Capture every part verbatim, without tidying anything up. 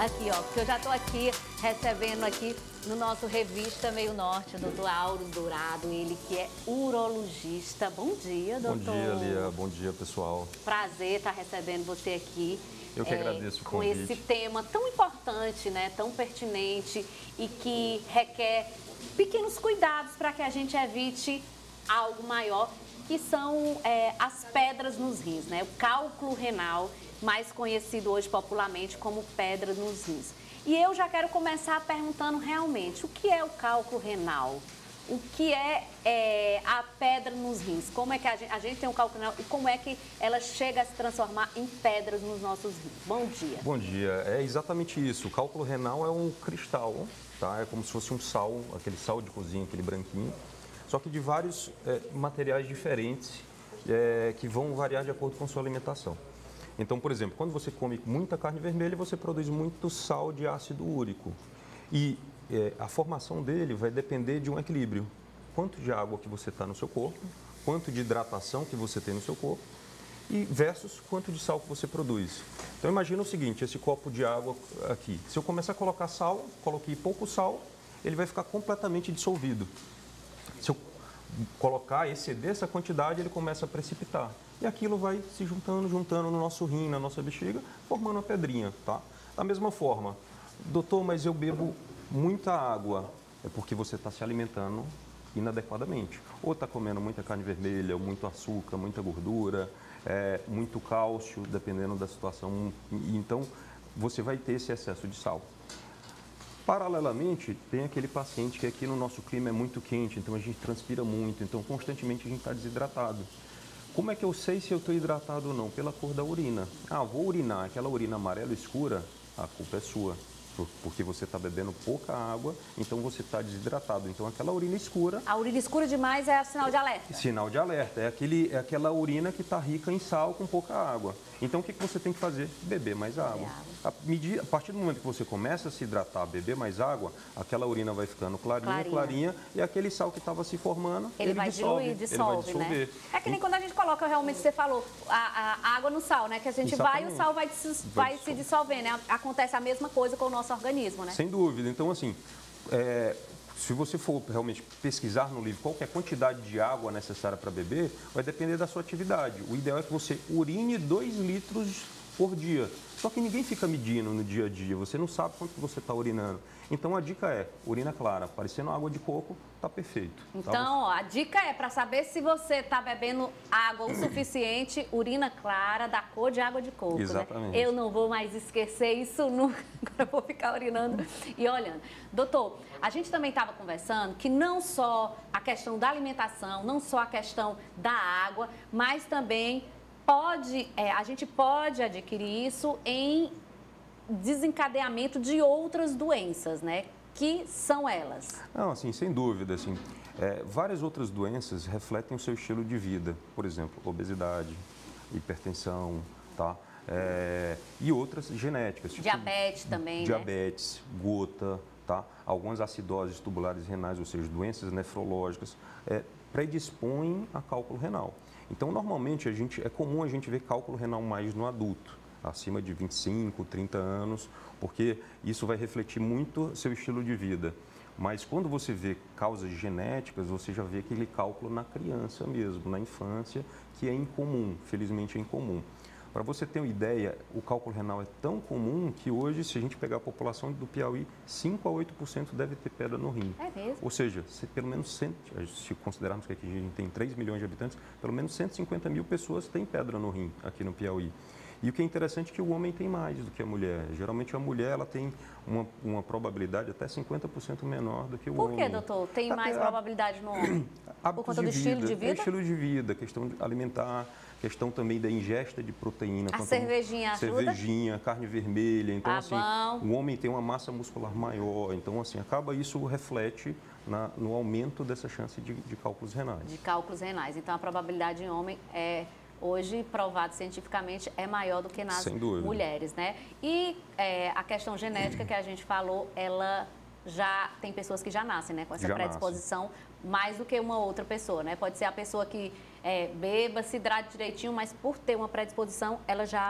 Aqui, ó, porque eu já estou aqui recebendo aqui no nosso Revista Meio Norte, o doutor Auro Dourado, ele que é urologista. Bom dia, doutor. Bom dia, Lia. Bom dia, pessoal. Prazer estar recebendo você aqui. Eu que é, agradeço o com convite. esse tema tão importante, né, tão pertinente e que requer pequenos cuidados para que a gente evite algo maior, que são é, as pedras nos rins, né? O cálculo renal, mais conhecido hoje popularmente como pedra nos rins. E eu já quero começar perguntando realmente, o que é o cálculo renal? O que é, é a pedra nos rins? Como é que a gente, a gente tem um cálculo renal e como é que ela chega a se transformar em pedras nos nossos rins? Bom dia. Bom dia. É exatamente isso. O cálculo renal é um cristal, tá? É como se fosse um sal, aquele sal de cozinha, aquele branquinho, só que de vários é, materiais diferentes é, que vão variar de acordo com a sua alimentação. Então, por exemplo, quando você come muita carne vermelha, você produz muito sal de ácido úrico. E é, a formação dele vai depender de um equilíbrio. Quanto de água que você está no seu corpo, quanto de hidratação que você tem no seu corpo, e versus quanto de sal que você produz. Então, imagina o seguinte, esse copo de água aqui. Se eu começar a colocar sal, coloquei pouco sal, ele vai ficar completamente dissolvido. Se eu colocar, exceder essa quantidade, ele começa a precipitar. E aquilo vai se juntando, juntando no nosso rim, na nossa bexiga, formando uma pedrinha, tá? Da mesma forma, doutor, mas eu bebo muita água. É porque você está se alimentando inadequadamente. Ou está comendo muita carne vermelha, muito açúcar, muita gordura, é, muito cálcio, dependendo da situação. Então, você vai ter esse excesso de sal. Paralelamente, tem aquele paciente que aqui no nosso clima é muito quente, então a gente transpira muito, então constantemente a gente está desidratado. Como é que eu sei se eu estou hidratado ou não? Pela cor da urina. Ah, vou urinar, aquela urina amarela escura, a culpa é sua. Porque você está bebendo pouca água, então você está desidratado. Então, aquela urina escura... A urina escura demais é sinal de alerta? Sinal de alerta. É, aquele, é aquela urina que está rica em sal com pouca água. Então, o que, que você tem que fazer? Beber mais água. A, medir, a partir do momento que você começa a se hidratar, beber mais água, aquela urina vai ficando clarinha, clarinha, clarinha e aquele sal que estava se formando, ele, ele vai dissolve, diluir, dissolve, ele vai dissolver. Né? É que nem quando a gente coloca, realmente, você falou, a, a água no sal, né? Que a gente Exatamente. vai e o sal vai, vai, vai se dissolver, né? Acontece a mesma coisa com o nosso organismo, né? Sem dúvida. Então, assim, é, se você for realmente pesquisar no livro qual que é a quantidade de água necessária para beber, vai depender da sua atividade. O ideal é que você urine dois litros por dia. Só que ninguém fica medindo no dia a dia, você não sabe quanto você está urinando. Então, a dica é, urina clara, parecendo água de coco, tá perfeito. Então, tá? ó, a dica é para saber se você está bebendo água o suficiente, urina clara, da cor de água de coco. Exatamente. Né? Eu não vou mais esquecer isso nunca, agora eu vou ficar urinando e olhando. Doutor, a gente também estava conversando que não só a questão da alimentação, não só a questão da água, mas também pode, é, a gente pode adquirir isso em desencadeamento de outras doenças, né? Que são elas? Não, assim, sem dúvida, assim, é, várias outras doenças refletem o seu estilo de vida, por exemplo, obesidade, hipertensão, tá? É, e outras genéticas. Tipo, diabetes também, Diabetes, né? Gota, tá? Algumas acidoses tubulares renais, ou seja, doenças nefrológicas, é, predispõem a cálculo renal. Então, normalmente, a gente, é comum a gente ver cálculo renal mais no adulto, acima de vinte e cinco, trinta anos, porque isso vai refletir muito seu estilo de vida. Mas quando você vê causas genéticas, você já vê aquele cálculo na criança mesmo, na infância, que é incomum, felizmente é incomum. Para você ter uma ideia, o cálculo renal é tão comum que hoje, se a gente pegar a população do Piauí, cinco a oito por cento deve ter pedra no rim. É mesmo? Ou seja, se pelo menos, cem, se considerarmos que aqui a gente tem três milhões de habitantes, pelo menos cento e cinquenta mil pessoas têm pedra no rim aqui no Piauí. E o que é interessante é que o homem tem mais do que a mulher. Geralmente a mulher ela tem uma, uma probabilidade até cinquenta por cento menor do que o Por homem. Por que, doutor? Tem até mais a... probabilidade no homem? Por conta do vida, estilo de vida? É estilo de vida, questão de alimentar, questão também da ingesta de proteína. A cervejinha ajuda? Cervejinha, carne vermelha. Então, tá assim, bom. o homem tem uma massa muscular maior. Então, assim, acaba isso reflete na, no aumento dessa chance de, de cálculos renais. De cálculos renais. Então, a probabilidade em homem é... hoje, provado cientificamente, é maior do que nas mulheres, né? E é, a questão genética que a gente falou, ela já tem pessoas que já nascem, né? Com essa já predisposição, nasce. mais do que uma outra pessoa, né? Pode ser a pessoa que é, beba, se hidrate direitinho, mas por ter uma predisposição, ela já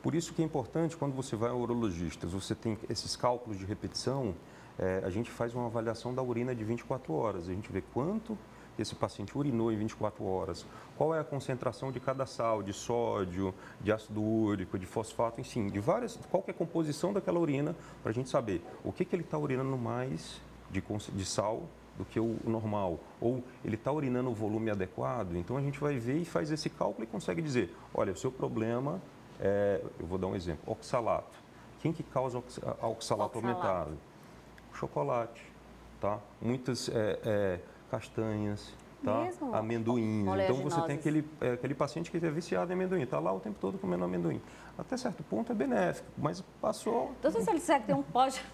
Por isso que é importante, quando você vai ao urologista, você tem esses cálculos de repetição, é, a gente faz uma avaliação da urina de vinte e quatro horas. A gente vê quanto esse paciente urinou em vinte e quatro horas, qual é a concentração de cada sal, de sódio, de ácido úrico, de fosfato, enfim, de várias, qual que é a composição daquela urina, para a gente saber o que, que ele está urinando mais de, de sal do que o normal, ou ele está urinando o volume adequado. Então a gente vai ver e faz esse cálculo e consegue dizer, olha, o seu problema é, eu vou dar um exemplo, oxalato. Quem que causa ox, oxalato, oxalato aumentado? Chocolate, tá? Muitas é, é, castanhas, tá? Mesmo? Amendoins. Então você tem aquele, é, aquele paciente que é viciado em amendoim, está lá o tempo todo comendo amendoim. Até certo ponto é benéfico, mas passou... Doutor, se ele disser que tem um pó de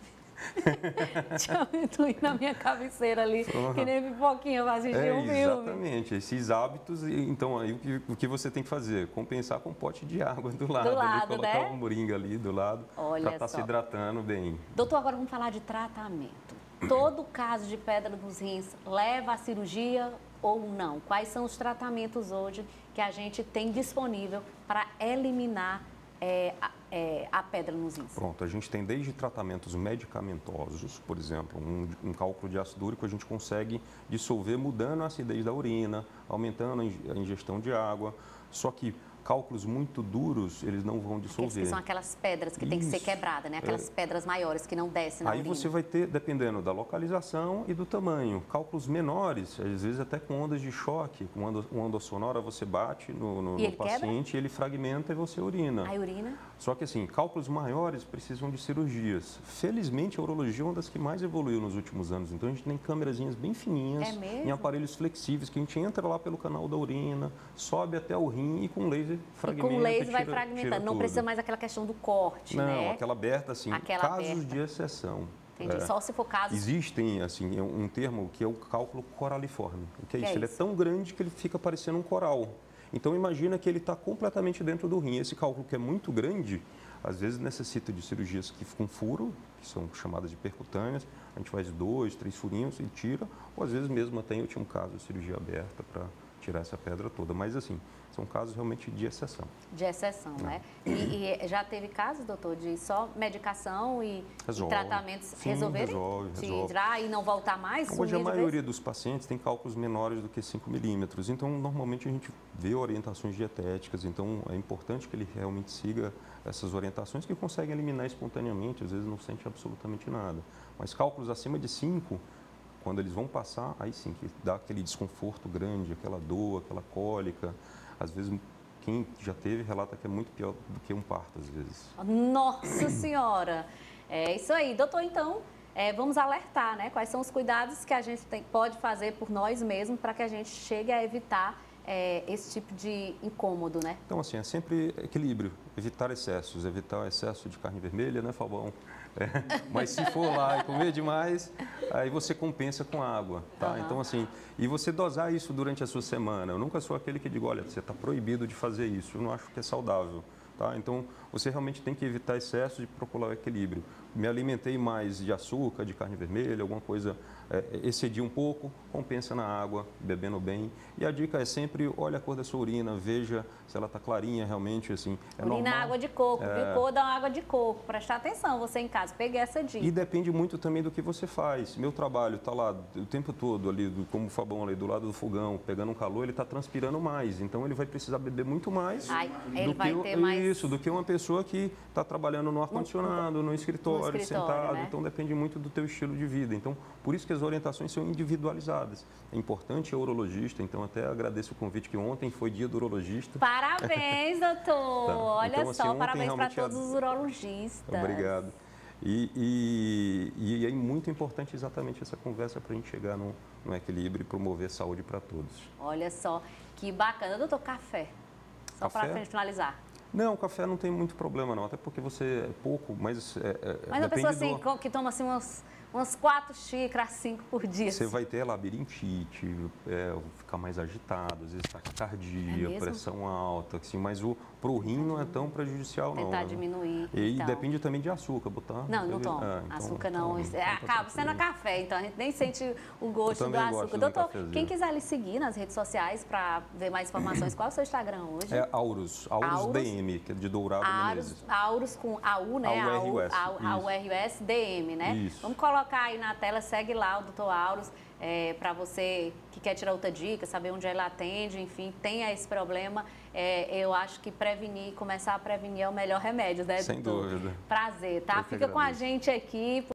amendoim na minha cabeceira ali, uhum. que nem pipoquinha pra assistir é, um filme. Exatamente, esses hábitos, então aí o que, o que você tem que fazer? Compensar com um pote de água do lado, do lado ali, colocar né? um moringa ali do lado, para estar tá se hidratando bem. Doutor, agora vamos falar de tratamento. Todo caso de pedra nos rins leva à cirurgia ou não? Quais são os tratamentos hoje que a gente tem disponível para eliminar é, a, é, a pedra nos rins? Pronto, a gente tem desde tratamentos medicamentosos, por exemplo, um, um cálculo de ácido úrico a gente consegue dissolver mudando a acidez da urina, aumentando a ingestão de água, só que cálculos muito duros, eles não vão dissolver. Aqueles que são aquelas pedras que tem que ser quebradas, né? Aquelas é. pedras maiores que não descem na Aí urina. você vai ter, dependendo da localização e do tamanho, cálculos menores, às vezes até com ondas de choque, com onda, uma onda sonora você bate no, no, no paciente, quebra? Ele fragmenta e você urina. Aí urina? Só que assim, cálculos maiores precisam de cirurgias. Felizmente, a urologia é uma das que mais evoluiu nos últimos anos. Então, a gente tem câmerazinhas bem fininhas, é em aparelhos flexíveis, que a gente entra lá pelo canal da urina, sobe até o rim e com laser fragmenta. E com laser vai tira, fragmentando, tira não precisa mais aquela questão do corte, não, né? Não, aquela aberta, assim, aquela casos aberta. de exceção. Entendi, é. Só se for casos... Existem, assim, um termo que é o cálculo coraliforme. O que é que isso? É ele isso? é tão grande que ele fica parecendo um coral. Então, imagina que ele está completamente dentro do rim. Esse cálculo que é muito grande, às vezes necessita de cirurgias que com furo, que são chamadas de percutâneas. A gente faz dois, três furinhos e tira. Ou às vezes mesmo até eu tinha um caso de cirurgia aberta para tirar essa pedra toda. Mas assim, são casos realmente de exceção. De exceção, né? E, e já teve casos, doutor, de só medicação e, resolve. e tratamentos Sim, resolverem? resolve, resolve. Tirar e não voltar mais? Hoje a maioria dos pacientes tem cálculos menores do que cinco milímetros, então normalmente a gente vê orientações dietéticas, então é importante que ele realmente siga essas orientações que conseguem eliminar espontaneamente, às vezes não sente absolutamente nada. Mas cálculos acima de cinco, quando eles vão passar, aí sim, que dá aquele desconforto grande, aquela dor, aquela cólica, às vezes quem já teve relata que é muito pior do que um parto, às vezes. Nossa Senhora! É isso aí. Doutor, então, é, vamos alertar, né? Quais são os cuidados que a gente tem, pode fazer por nós mesmos para que a gente chegue a evitar é, esse tipo de incômodo, né? Então, assim, é sempre equilíbrio, evitar excessos, evitar o excesso de carne vermelha, né, Fabão? É, mas se for lá e comer demais, aí você compensa com água, tá? Uhum. Então, assim, e você dosar isso durante a sua semana. Eu nunca sou aquele que digo, olha, você está proibido de fazer isso, eu não acho que é saudável, tá? Então, você realmente tem que evitar excesso de procurar o equilíbrio. Me alimentei mais de açúcar, de carne vermelha, alguma coisa, é, excedi um pouco, compensa na água, bebendo bem. E a dica é sempre, olha a cor da sua urina, veja se ela está clarinha realmente, assim, é urina normal. água de coco, é... viu? Cor da água de coco, prestar atenção, você em casa, peguei essa dica. E depende muito também do que você faz. Meu trabalho está lá o tempo todo, ali, como o Fabão ali, do lado do fogão, pegando um calor, ele está transpirando mais. Então, ele vai precisar beber muito mais Ai, ele do vai que ter mais... isso, do que uma pessoa que está trabalhando no ar-condicionado, no, no escritório, no escritório sentado. né? Então, depende muito do teu estilo de vida. Então, por isso que as orientações são individualizadas. É importante a urologista, então até agradeço o convite que ontem foi dia do urologista. Parabéns, doutor! Tá. Olha então, assim, só, parabéns para todos os urologistas. Obrigado. E, e, e é muito importante exatamente essa conversa para a gente chegar no, no equilíbrio e promover saúde para todos. Olha só, que bacana. Doutor, café? Só para finalizar. Não, o café não tem muito problema não, até porque você é pouco, mas... É, mas a pessoa assim, do... que toma assim umas, umas quatro xícaras, cinco por dia. Você vai ter labirintite, é, ficar mais agitado, às vezes taquicardia, É pressão alta, assim, mas o pro rim não é tão prejudicial, não. Tentar né? diminuir. E então. depende também de açúcar, botar. Não, não tomo. É, então, açúcar não. então, É, então acaba tá sendo café, então a gente nem sente o gosto Eu do também açúcar. gosto do Doutor, cafezinho. quem quiser lhe seguir nas redes sociais para ver mais informações, qual é o seu Instagram hoje? É Aurus, Aurus, Aurus? D M, que é de Dourado Aurus, Menezes. Aurus com A U, né? A U R U S, A U R U S D M, né? Isso. Vamos colocar aí na tela, segue lá o doutor Aurus, é, para você que quer tirar outra dica, saber onde ela atende, enfim, tenha esse problema. É, eu acho que prevenir, começar a prevenir é o melhor remédio, né, Sem doutor? dúvida. Prazer, tá? Eu que Fica com a agradeço. gente aqui.